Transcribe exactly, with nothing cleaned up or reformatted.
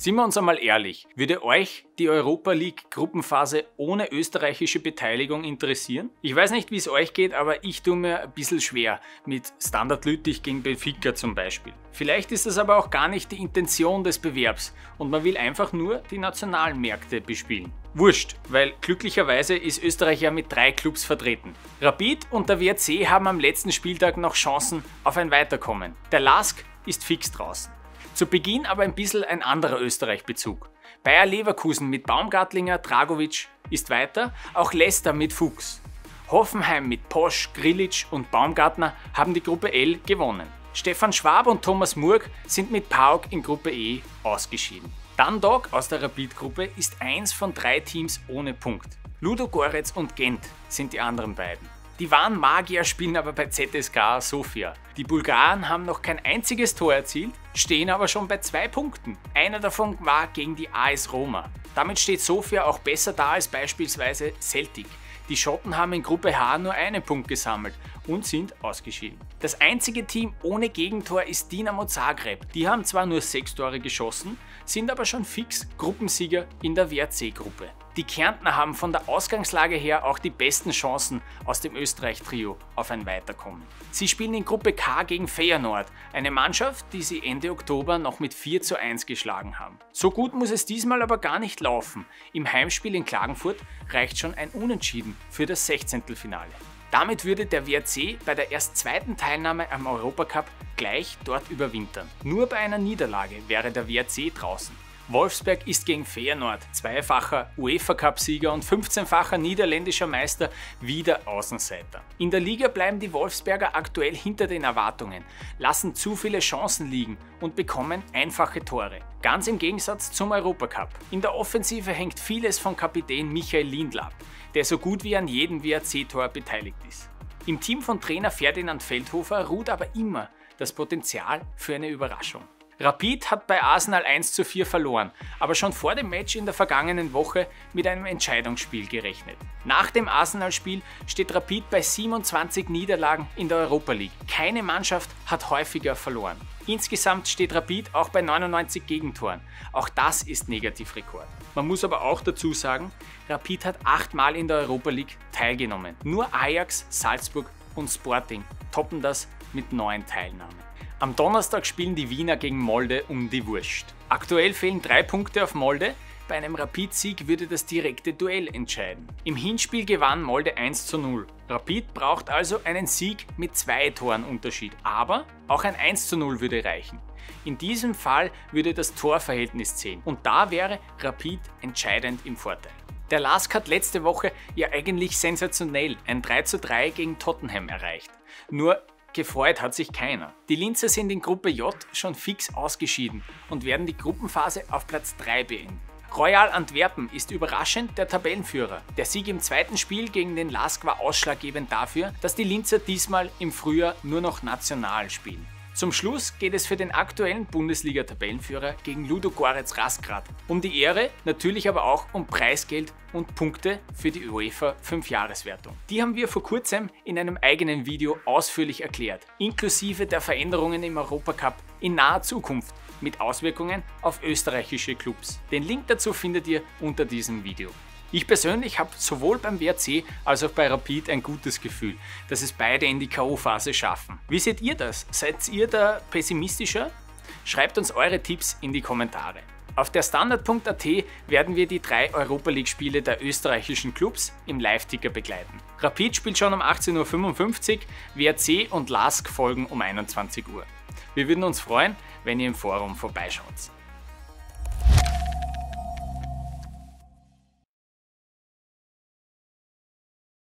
Sind wir uns einmal ehrlich, würde euch die Europa League Gruppenphase ohne österreichische Beteiligung interessieren? Ich weiß nicht, wie es euch geht, aber ich tue mir ein bisschen schwer mit Standard Lüttich gegen Benfica zum Beispiel. Vielleicht ist das aber auch gar nicht die Intention des Bewerbs und man will einfach nur die nationalen Märkte bespielen. Wurscht, weil glücklicherweise ist Österreich ja mit drei Clubs vertreten. Rapid und der W R C haben am letzten Spieltag noch Chancen auf ein Weiterkommen. Der LASK ist fix draußen. Zu Beginn aber ein bisschen ein anderer Österreich-Bezug. Bayer Leverkusen mit Baumgartlinger, Dragovic ist weiter, auch Leicester mit Fuchs. Hoffenheim mit Posch, Grilic und Baumgartner haben die Gruppe L gewonnen. Stefan Schwab und Thomas Murg sind mit Pauk in Gruppe E ausgeschieden. Dundalk aus der Rapid-Gruppe ist eins von drei Teams ohne Punkt. Ludogorets und Gent sind die anderen beiden. Die wahren Magier spielen aber bei Z S K A Sofia. Die Bulgaren haben noch kein einziges Tor erzielt, stehen aber schon bei zwei Punkten. Einer davon war gegen die A S Roma. Damit steht Sofia auch besser da als beispielsweise Celtic. Die Schotten haben in Gruppe H nur einen Punkt gesammelt und sind ausgeschieden. Das einzige Team ohne Gegentor ist Dinamo Zagreb. Die haben zwar nur sechs Tore geschossen, sind aber schon fix Gruppensieger in der W R C-Gruppe. Die Kärntner haben von der Ausgangslage her auch die besten Chancen aus dem Österreich-Trio auf ein Weiterkommen. Sie spielen in Gruppe K gegen Feyenoord, eine Mannschaft, die sie Ende Oktober noch mit vier zu eins geschlagen haben. So gut muss es diesmal aber gar nicht laufen. Im Heimspiel in Klagenfurt reicht schon ein Unentschieden für das Sechzehntelfinale. Damit würde der W R C bei der erst zweiten Teilnahme am Europacup gleich dort überwintern. Nur bei einer Niederlage wäre der W R C draußen. Wolfsberg ist gegen Feyenoord, zweifacher UEFA-Cup-Sieger und fünfzehnfacher niederländischer Meister, wieder Außenseiter. In der Liga bleiben die Wolfsberger aktuell hinter den Erwartungen, lassen zu viele Chancen liegen und bekommen einfache Tore. Ganz im Gegensatz zum Europacup. In der Offensive hängt vieles von Kapitän Michael Lindl ab, der so gut wie an jedem W R C-Tor beteiligt ist. Im Team von Trainer Ferdinand Feldhofer ruht aber immer das Potenzial für eine Überraschung. Rapid hat bei Arsenal eins zu vier verloren, aber schon vor dem Match in der vergangenen Woche mit einem Entscheidungsspiel gerechnet. Nach dem Arsenal-Spiel steht Rapid bei siebenundzwanzig Niederlagen in der Europa League. Keine Mannschaft hat häufiger verloren. Insgesamt steht Rapid auch bei neunundneunzig Gegentoren. Auch das ist Negativrekord. Man muss aber auch dazu sagen, Rapid hat achtmal in der Europa League teilgenommen. Nur Ajax, Salzburg und Sporting toppen das mit neun Teilnahmen. Am Donnerstag spielen die Wiener gegen Molde um die Wurst. Aktuell fehlen drei Punkte auf Molde, bei einem Rapid-Sieg würde das direkte Duell entscheiden. Im Hinspiel gewann Molde eins zu null. Rapid braucht also einen Sieg mit zwei Toren Unterschied, aber auch ein eins zu null würde reichen. In diesem Fall würde das Torverhältnis zählen und da wäre Rapid entscheidend im Vorteil. Der LASK hat letzte Woche ja eigentlich sensationell ein drei zu drei gegen Tottenham erreicht. Nur gefreut hat sich keiner. Die Linzer sind in Gruppe J schon fix ausgeschieden und werden die Gruppenphase auf Platz drei beenden. Royal Antwerpen ist überraschend der Tabellenführer. Der Sieg im zweiten Spiel gegen den LASK war ausschlaggebend dafür, dass die Linzer diesmal im Frühjahr nur noch national spielen. Zum Schluss geht es für den aktuellen Bundesliga-Tabellenführer gegen Ludogorets Razgrad um die Ehre, natürlich aber auch um Preisgeld und Punkte für die UEFA fünf-Jahres-Wertung. Die haben wir vor kurzem in einem eigenen Video ausführlich erklärt, inklusive der Veränderungen im Europacup in naher Zukunft mit Auswirkungen auf österreichische Clubs. Den Link dazu findet ihr unter diesem Video. Ich persönlich habe sowohl beim W R C als auch bei Rapid ein gutes Gefühl, dass es beide in die K O-Phase schaffen. Wie seht ihr das? Seid ihr da pessimistischer? Schreibt uns eure Tipps in die Kommentare. Auf der Standard punkt a t werden wir die drei Europa League-Spiele der österreichischen Clubs im Live-Ticker begleiten. Rapid spielt schon um achtzehn Uhr fünfundfünfzig, W R C und LASK folgen um einundzwanzig Uhr. Wir würden uns freuen, wenn ihr im Forum vorbeischaut.